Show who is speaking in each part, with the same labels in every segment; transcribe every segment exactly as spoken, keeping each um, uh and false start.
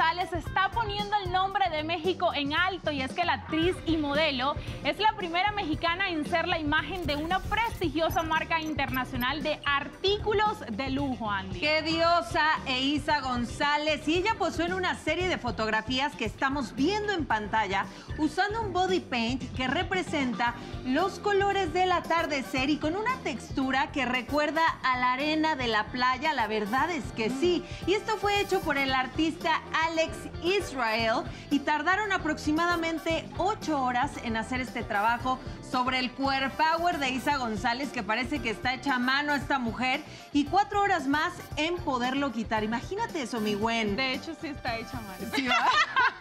Speaker 1: González está poniendo el nombre de México en alto, y es que la actriz y modelo es la primera mexicana en ser la imagen de una prestigiosa marca internacional de artículos de lujo, Andy.
Speaker 2: ¡Qué diosa! Eiza González. Y ella posó en una serie de fotografías que estamos viendo en pantalla usando un body paint que representa los colores del atardecer y con una textura que recuerda a la arena de la playa. La verdad es que sí. Y esto fue hecho por el artista Alex Israel y tardaron aproximadamente ocho horas en hacer este trabajo sobre el Queer Power de Eiza González, que parece que está hecha a mano esta mujer, y cuatro horas más en poderlo quitar. Imagínate eso, mi Gwen.
Speaker 1: De hecho, sí está hecha a mano.
Speaker 2: ¿Sí, va?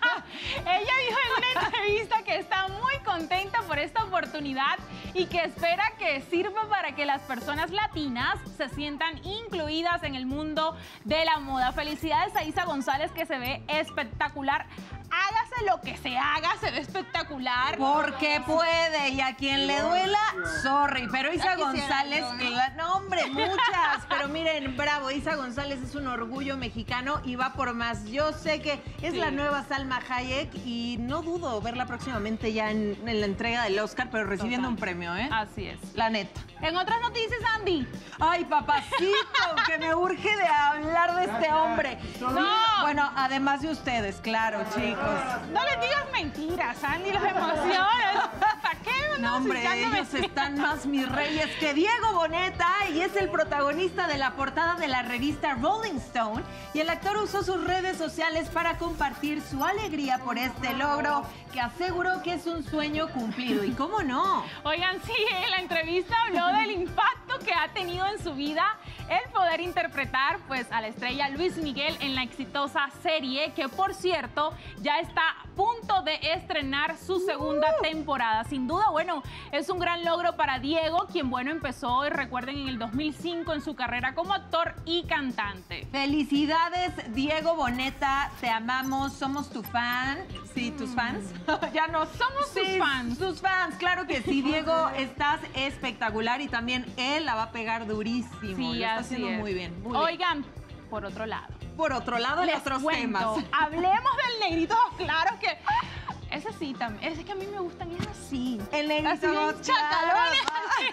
Speaker 1: Ella dijo en una entrevista que está muy contenta por esta oportunidad y que espera que sirva para que las personas latinas se sientan incluidas en el mundo de la moda. Felicidades a Eiza González, que se ve espectacular. Hágase lo que se haga, se ve espectacular.
Speaker 2: Porque puede, y a quien le duela, sorry. Pero Eiza González,
Speaker 1: yo, ¿no?
Speaker 2: la, no hombre, muchas. Pero miren, bravo, Eiza González es un orgullo mexicano y va por más. Yo sé que es
Speaker 1: Sí.
Speaker 2: la nueva Salma Hayek y no dudo verla próximamente ya en, en la entrega del Oscar, pero recibiendo
Speaker 1: Total.
Speaker 2: un premio, ¿eh?
Speaker 1: Así es.
Speaker 2: La neta.
Speaker 1: En otras noticias, Andy.
Speaker 2: Ay, papacito, que me urge de hablar de este hombre.
Speaker 1: No.
Speaker 2: Bueno, además de ustedes, claro, chicos.
Speaker 1: No les digas mentiras, Andy, los emociones. ¿Para qué?
Speaker 2: No, hombre, ellos están más mis reyes que Diego Boneta, y es el protagonista de la portada de la revista Rolling Stone, y el actor usó sus redes sociales para compartir su alegría por este logro, que aseguró que es un sueño cumplido. ¿Y cómo no?
Speaker 1: Oigan, sí, en la entrevista habló del impacto que ha tenido en su vida el poder interpretar pues a la estrella Luis Miguel en la exitosa serie, que por cierto ya está a punto de estrenar su segunda uh. temporada. Sin duda, bueno, es un gran logro para Diego, quien bueno empezó, recuerden, en el dos mil cinco en su carrera como actor y cantante.
Speaker 2: Felicidades, Diego Boneta, te amamos, somos tu fan. Sí, tus fans.
Speaker 1: Ya no somos
Speaker 2: sí,
Speaker 1: sus fans.
Speaker 2: Sus fans, claro que sí, Diego, estás espectacular y también él la va a pegar durísimo.
Speaker 1: Sí,
Speaker 2: lo está
Speaker 1: así
Speaker 2: haciendo
Speaker 1: es.
Speaker 2: muy bien. Muy
Speaker 1: Oigan, por otro lado.
Speaker 2: Por otro lado,
Speaker 1: Les
Speaker 2: en otros
Speaker 1: cuento,
Speaker 2: temas.
Speaker 1: hablemos del negrito, claro que... Ese sí también, ese que a mí me gustan, es así.
Speaker 2: El negrito,
Speaker 1: así bien
Speaker 2: claro.
Speaker 1: chacalones.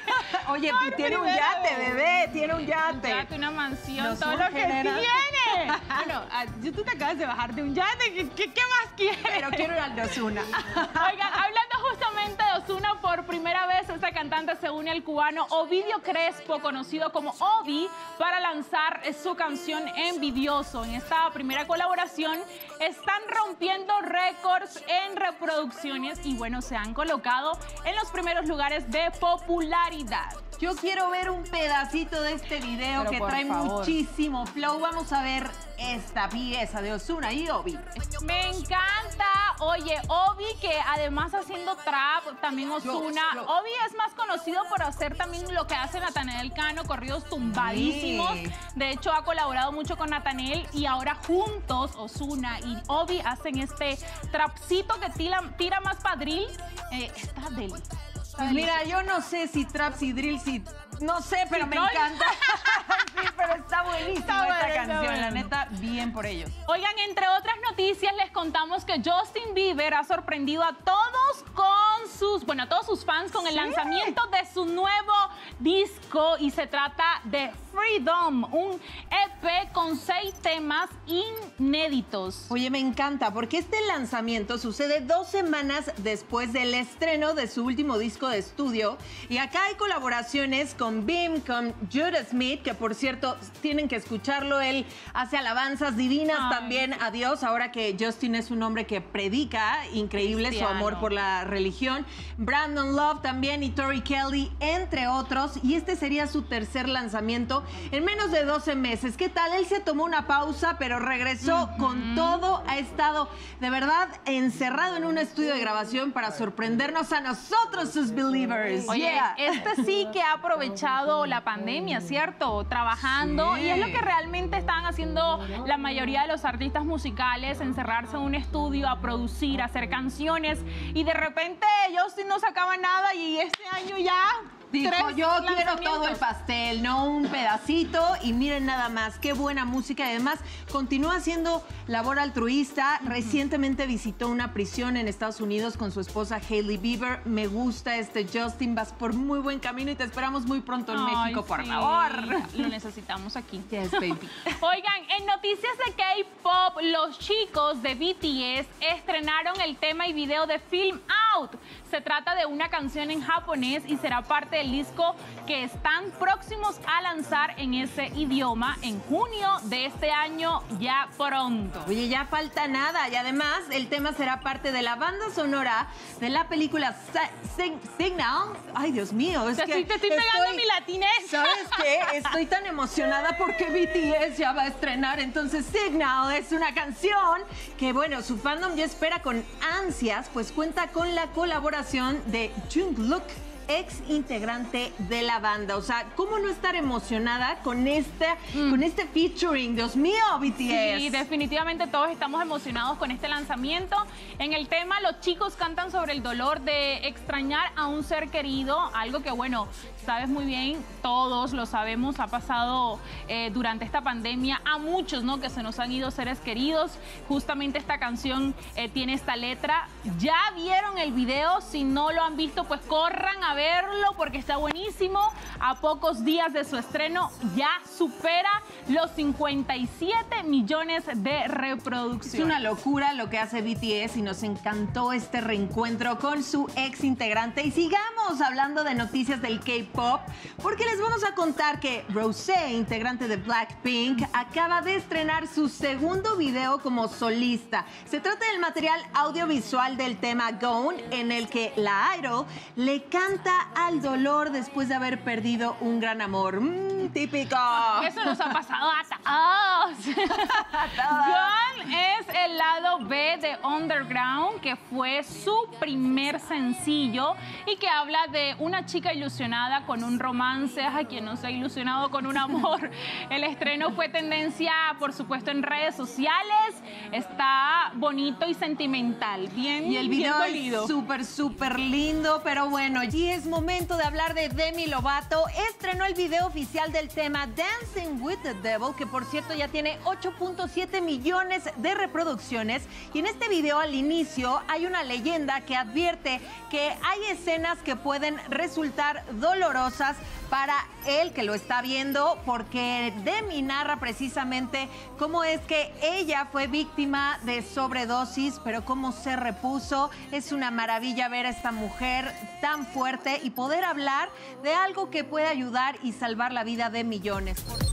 Speaker 2: Oye,
Speaker 1: Por
Speaker 2: tiene un
Speaker 1: primera
Speaker 2: yate,
Speaker 1: vez.
Speaker 2: bebé, tiene un
Speaker 1: Un
Speaker 2: yate.
Speaker 1: yate, una mansión,
Speaker 2: Nos
Speaker 1: todo lo que
Speaker 2: urge, nena.
Speaker 1: tiene. Bueno, ah, yo- tú te acabas de bajar de un yate, ¿qué, qué, qué más quieres?
Speaker 2: Pero quiero ir al de Ozuna.
Speaker 1: Oigan, hablando justamente de Ozuna, por primera vez esta cantante se une al cubano Ovidio Crespo, conocido como Ovi, para lanzar su canción Envidioso. En esta primera colaboración están rompiendo récords en reproducciones y bueno, se han colocado en los primeros lugares de popularidad.
Speaker 2: Yo quiero ver un pedacito de este video
Speaker 1: Pero
Speaker 2: que
Speaker 1: por
Speaker 2: trae
Speaker 1: favor.
Speaker 2: muchísimo flow. Vamos a ver esta pieza de Ozuna y Ovi.
Speaker 1: Me encanta. Oye, Ovi, que además haciendo trap, también Ozuna.
Speaker 2: Yo, yo.
Speaker 1: Ovi es más conocido por hacer también lo que hace Natanael Cano, corridos tumbadísimos.
Speaker 2: Sí.
Speaker 1: De hecho, ha colaborado mucho con Natanael y ahora juntos Ozuna y Ovi hacen este trapcito que tira, tira más padril. Eh, está deli.
Speaker 2: Pues mira, yo no sé si trap, si drill, si... No sé, pero
Speaker 1: Si
Speaker 2: me
Speaker 1: troll.
Speaker 2: encanta. Sí, pero está buenísima
Speaker 1: Está
Speaker 2: esta
Speaker 1: bueno, está
Speaker 2: canción.
Speaker 1: bueno.
Speaker 2: La neta, bien por ellos.
Speaker 1: Oigan, entre otras noticias les contamos que Justin Bieber ha sorprendido a todos con sus, bueno, a todos sus fans con el
Speaker 2: Sí.
Speaker 1: lanzamiento de su nuevo disco, y se trata de Freedom, un E P con seis temas inéditos.
Speaker 2: Oye, me encanta porque este lanzamiento sucede dos semanas después del estreno de su último disco de estudio, y acá hay colaboraciones con Bim, con Judah Smith, que por cierto tienen que escucharlo, él hace alabanzas divinas
Speaker 1: Ay.
Speaker 2: también a Dios, ahora que Justin es un hombre que predica, increíble
Speaker 1: Cristiano.
Speaker 2: su amor por la religión. Brandon Love también y Tori Kelly, entre otros, y este sería su tercer lanzamiento en menos de doce meses. ¿Qué tal? Él se tomó una pausa, pero regresó uh-huh. con todo. Ha estado de verdad encerrado en un estudio de grabación para sorprendernos a nosotros, sus believers.
Speaker 1: Oye,
Speaker 2: Yeah.
Speaker 1: este sí que ha aprovechado la pandemia, ¿cierto? Trabajando,
Speaker 2: Sí.
Speaker 1: y es lo que realmente están haciendo la mayoría de los artistas musicales, encerrarse en un estudio a producir, a hacer canciones, y de repente ellos no sacaban nada y este año ya
Speaker 2: Dijo,
Speaker 1: tres
Speaker 2: yo quiero todo el
Speaker 1: lanzamientos.
Speaker 2: pastel, no un pedacito. Y miren nada más, qué buena música. Y además, continúa haciendo labor altruista. Uh-huh. Recientemente visitó una prisión en Estados Unidos con su esposa Hailey Bieber. Me gusta este Justin, vas por muy buen camino y te esperamos muy pronto en
Speaker 1: Ay,
Speaker 2: México, por
Speaker 1: sí.
Speaker 2: favor.
Speaker 1: Lo necesitamos aquí.
Speaker 2: Yes, baby.
Speaker 1: Oigan, en noticias de K-pop, los chicos de B T S estrenaron el tema y video de Film Out. Se trata de una canción en japonés y será parte del disco que están próximos a lanzar en ese idioma en junio de este año, ya pronto.
Speaker 2: Oye, ya falta nada. Y además, el tema será parte de la banda sonora de la película Sig Signal. Ay, Dios mío. Es
Speaker 1: te,
Speaker 2: que
Speaker 1: estoy, te estoy pegando
Speaker 2: estoy,
Speaker 1: mi latinez.
Speaker 2: ¿Sabes qué? Estoy tan emocionada porque B T S ya va a estrenar. Entonces, Signal es una canción que, bueno, su fandom ya espera con ansias, pues cuenta con la colaboración de Jungkook, ex integrante de la banda. O sea, ¿cómo no estar emocionada con este, mm. con este featuring? Dios mío, B T S.
Speaker 1: Sí, definitivamente todos estamos emocionados con este lanzamiento. En el tema, los chicos cantan sobre el dolor de extrañar a un ser querido, algo que, bueno, sabes muy bien, todos lo sabemos, ha pasado eh, durante esta pandemia a muchos, ¿no? Que se nos han ido seres queridos. Justamente esta canción eh, tiene esta letra. ¿Ya vieron el video? Si no lo han visto, pues corran a verlo porque está buenísimo. A pocos días de su estreno ya supera los cincuenta y siete millones de reproducciones.
Speaker 2: Es una locura lo que hace B T S y nos encantó este reencuentro con su ex integrante. Y sigamos hablando de noticias del K-pop porque les vamos a contar que Rosé, integrante de Blackpink, acaba de estrenar su segundo video como solista. Se trata del material audiovisual del tema Gone, en el que la idol le canta al dolor después de haber perdido un gran amor. Mm, típico.
Speaker 1: Eso nos ha pasado a todos. Gone es el lado B de Underground, que fue su primer sencillo y que habla de una chica ilusionada con un romance, a quien no se ha ilusionado con un amor. El estreno fue tendencia, por supuesto, en redes sociales. Está bonito y sentimental. Bien,
Speaker 2: y el video
Speaker 1: bien
Speaker 2: es súper, súper lindo, pero bueno, y es momento de hablar de Demi Lovato. Estrenó el video oficial del tema Dancing with the Devil, que por cierto ya tiene ocho punto siete millones de reproducciones. Y en este video al inicio hay una leyenda que advierte que hay escenas que pueden resultar dolorosas para él que lo está viendo, porque Demi narra precisamente cómo es que ella fue víctima de sobredosis, pero cómo se repuso. Es una maravilla ver a esta mujer tan fuerte y poder hablar de algo que puede ayudar y salvar la vida de millones.